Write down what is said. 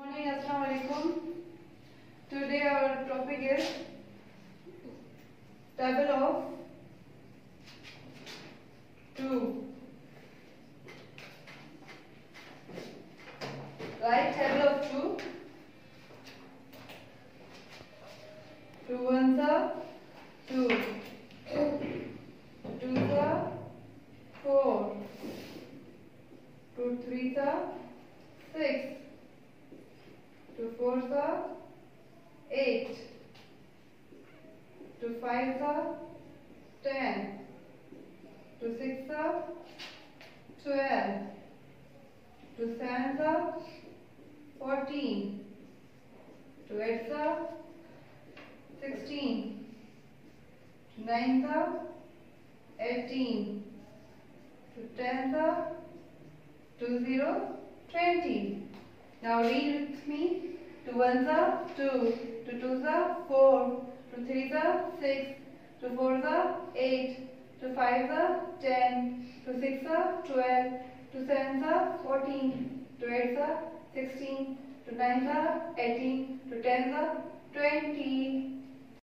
Morning, Assalamu alaikum. Today our topic is table of 2. Write table of 2. 2 ones are 2. 2 twos are 4. 2 threes are 6. 2 fours are 8. 2 fives are 10. 2 sixes are 12. 2 sevens are 14. 2 eights are 16. 2 nines are 18. 2 tens are 20. 20. Now read with me. 2 ones are 2. 2 twos are 4. 2 threes are 6. 2 fours are 8. 2 fives are 10. 2 sixes are 12. 2 sevens are 14. 2 eights are 16. 2 nines are 18. 2 tens are 20.